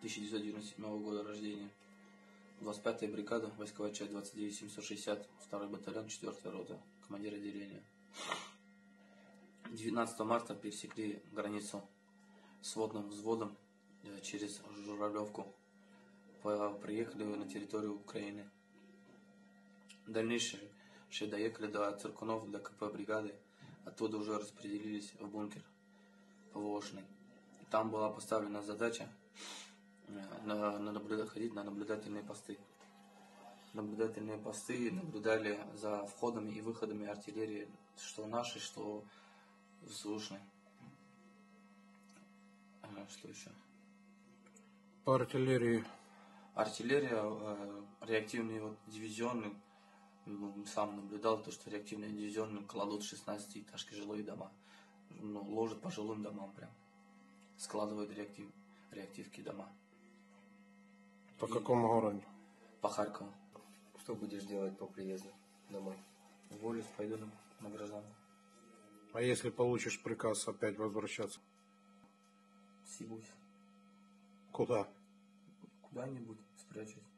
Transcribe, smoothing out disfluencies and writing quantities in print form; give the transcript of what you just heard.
1997 года рождения. 25-я бригада, войсковая часть 29760, 2-й батальон, 4-я рота, командир отделения. 19 марта пересекли границу с водным взводом через Журавлевку. Приехали на территорию Украины. Дальнейшие доехали до Циркунов, до КП бригады. Оттуда уже распределились в бункер ПВОшный. Там была поставлена задача ходить на наблюдательные посты. Наблюдательные посты наблюдали за входами и выходами артиллерии, что нашей, что ВСУшной. Что еще? По артиллерии. Артиллерия, реактивные дивизионы, сам наблюдал то, что реактивные дивизионы кладут 16-этажки жилые дома. Ложат по жилым домам прям. Складывают реактивки дома. По какому городу? По Харькову. Что будешь делать по приезду домой? Уволюсь, пойду на гражданку. А если получишь приказ опять возвращаться? Съебусь. Куда? Куда-нибудь спрячусь.